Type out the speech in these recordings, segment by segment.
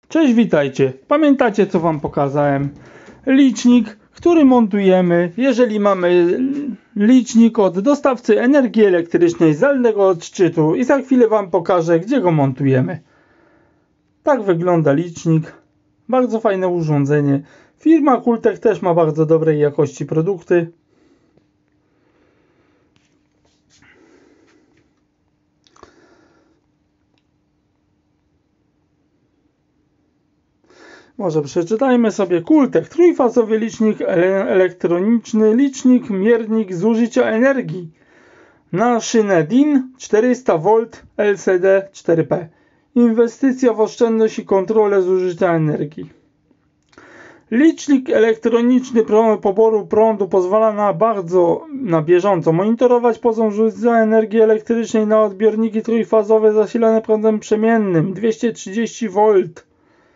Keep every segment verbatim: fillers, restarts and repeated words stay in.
Cześć, witajcie. Pamiętacie, co wam pokazałem? Licznik, który montujemy, jeżeli mamy licznik od dostawcy energii elektrycznej zdalnego odczytu, i za chwilę wam pokażę, gdzie go montujemy. Tak wygląda licznik. Bardzo fajne urządzenie. Firma Kultech też ma bardzo dobrej jakości produkty. Może przeczytajmy sobie. Kultech, trójfazowy licznik ele elektroniczny, licznik, miernik zużycia energii na szynę D I N czterysta wolt L C D cztery P. Inwestycja w oszczędność i kontrolę zużycia energii. Licznik elektroniczny poboru prądu pozwala na bardzo na bieżąco monitorować poziom zużycia energii elektrycznej na odbiorniki trójfazowe zasilane prądem przemiennym dwieście trzydzieści wolt.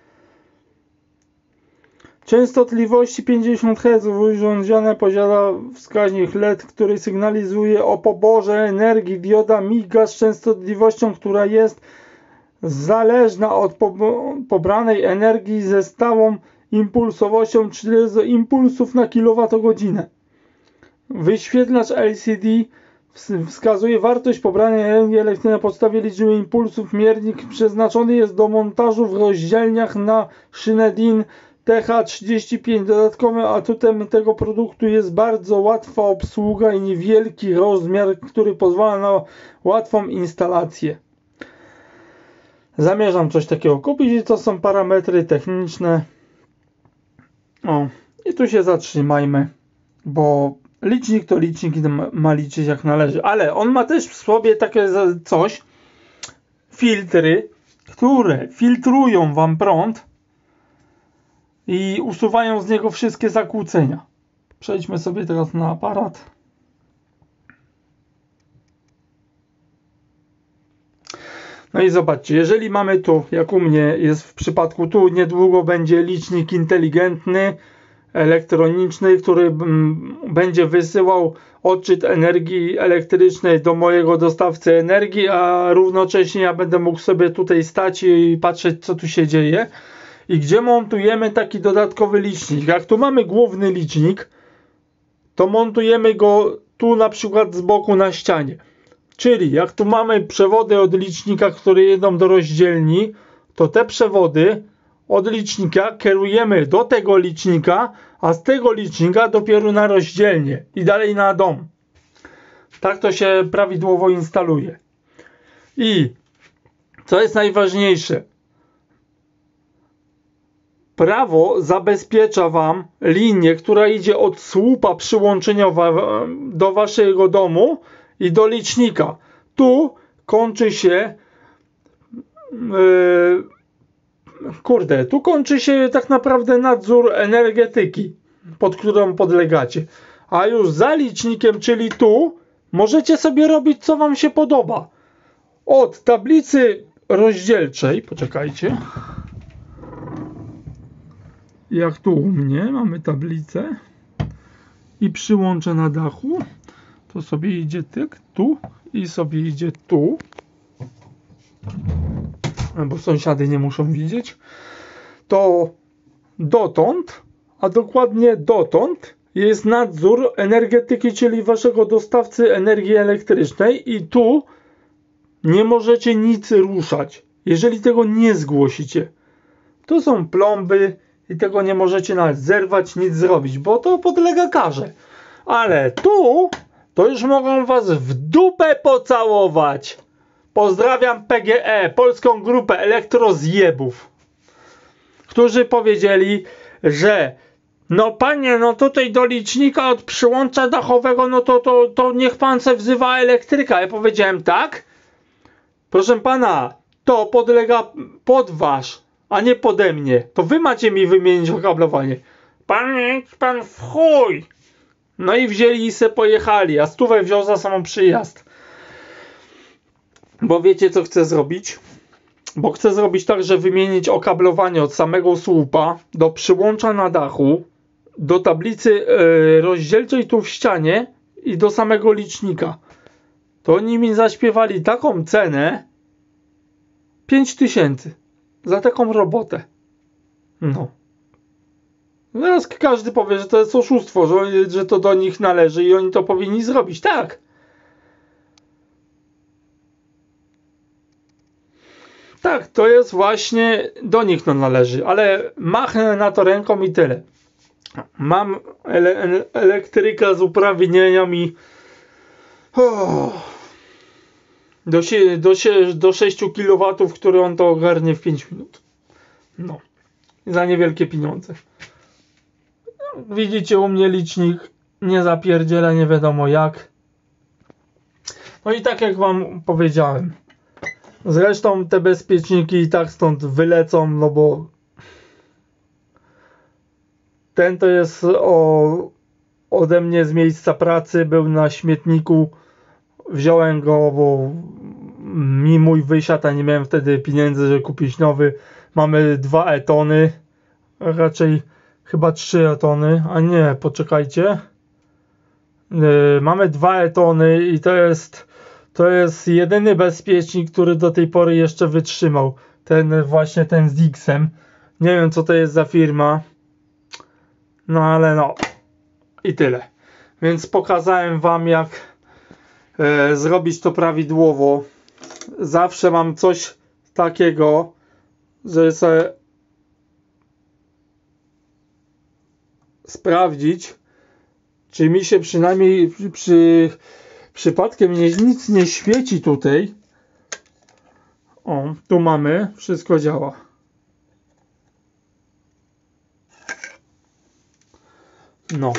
Częstotliwości pięćdziesiąt herców. Urządzenie posiada wskaźnik L E D, który sygnalizuje o poborze energii. Dioda miga z częstotliwością, która jest zależna od pobranej energii ze stałą impulsowością czterysta impulsów na kilowatogodzinę. Wyświetlacz L C D wskazuje wartość pobranej energii elektrycznej na podstawie liczby impulsów. Miernik przeznaczony jest do montażu w rozdzielniach na szynę D I N T H trzydzieści pięć. Dodatkowym atutem tego produktu jest bardzo łatwa obsługa i niewielki rozmiar, który pozwala na łatwą instalację. Zamierzam coś takiego kupić i to są parametry techniczne. O, i tu się zatrzymajmy, bo licznik to licznik i ma liczyć jak należy. Ale on ma też w sobie takie coś, filtry, które filtrują wam prąd i usuwają z niego wszystkie zakłócenia. Przejdźmy sobie teraz na aparat. No i zobaczcie, jeżeli mamy tu, jak u mnie jest w przypadku, tu niedługo będzie licznik inteligentny, elektroniczny, który będzie wysyłał odczyt energii elektrycznej do mojego dostawcy energii, a równocześnie ja będę mógł sobie tutaj stać i patrzeć, co tu się dzieje. I gdzie montujemy taki dodatkowy licznik? Jak tu mamy główny licznik, to montujemy go tu na przykład z boku na ścianie. Czyli jak tu mamy przewody od licznika, które jedą do rozdzielni, to te przewody od licznika kierujemy do tego licznika, a z tego licznika dopiero na rozdzielnię i dalej na dom. Tak to się prawidłowo instaluje. I co jest najważniejsze? Prawo zabezpiecza wam linię, która idzie od słupa przyłączeniowa do waszego domu i do licznika. Tu kończy się yy, kurde, tu kończy się tak naprawdę nadzór energetyki, pod którą podlegacie. A już za licznikiem, czyli tu, możecie sobie robić, co wam się podoba. Od tablicy rozdzielczej, poczekajcie. Jak tu u mnie mamy tablicę i przyłączę na dachu, to sobie idzie tyk tu i sobie idzie tu, bo sąsiady nie muszą widzieć, to dotąd, a dokładnie dotąd jest nadzór energetyki, czyli waszego dostawcy energii elektrycznej, i tu nie możecie nic ruszać, jeżeli tego nie zgłosicie. To są plomby i tego nie możecie nawet zerwać, nic zrobić, bo to podlega karze. Ale tu to już mogą was w dupę pocałować. Pozdrawiam P G E, Polską Grupę Elektrozjebów, którzy powiedzieli, że no panie, no tutaj do licznika od przyłącza dachowego, no to, to, to niech pan se wzywa elektryka. Ja powiedziałem tak, proszę pana, to podlega pod wasz, a nie pode mnie. To wy macie mi wymienić okablowanie. Pan, pan w chuj. No i wzięli i se pojechali, a stówę wziął za samą przyjazd. Bo wiecie, co chcę zrobić? Bo chcę zrobić tak, że wymienić okablowanie od samego słupa do przyłącza na dachu, do tablicy yy, rozdzielczej tu w ścianie i do samego licznika. To oni mi zaśpiewali taką cenę pięć tysięcy za taką robotę. No. Teraz każdy powie, że to jest oszustwo, że, że to do nich należy i oni to powinni zrobić. Tak. Tak, to jest właśnie do nich to należy, ale machnę na to ręką i tyle. Mam ele elektryka z uprawnieniami oh, do, do, do sześć kilowatów, który on to ogarnie w pięć minut. No. Za niewielkie pieniądze. No, widzicie, u mnie licznik nie zapierdziela nie wiadomo jak. No i tak jak wam powiedziałem. Zresztą te bezpieczniki i tak stąd wylecą, no bo ten to jest o, ode mnie z miejsca pracy, był na śmietniku, wziąłem go, bo mi mój wysiadł, a nie miałem wtedy pieniędzy, żeby kupić nowy. Mamy dwa etony, raczej chyba trzy etony, a nie, poczekajcie. Yy, mamy dwa etony i to jest to jest jedyny bezpiecznik, który do tej pory jeszcze wytrzymał. Ten właśnie ten z X-em. Nie wiem co to jest za firma. No ale no. I tyle. Więc pokazałem wam jak e, zrobić to prawidłowo. Zawsze mam coś takiego, że sobie sprawdzić, czy mi się przynajmniej przy, przy przypadkiem nie, nic nie świeci tutaj. O, tu mamy, wszystko działa. No.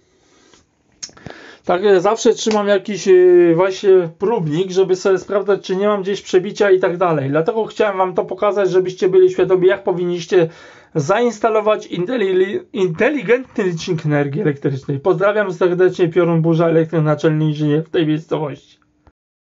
Tak, zawsze trzymam jakiś yy, właśnie próbnik, żeby sobie sprawdzać, czy nie mam gdzieś przebicia i tak dalej. Dlatego chciałem wam to pokazać, żebyście byli świadomi, jak powinniście zainstalować inteligentny licznik energii elektrycznej. Pozdrawiam serdecznie, Piorun Burza, elektryk naczelny inżynier w tej miejscowości.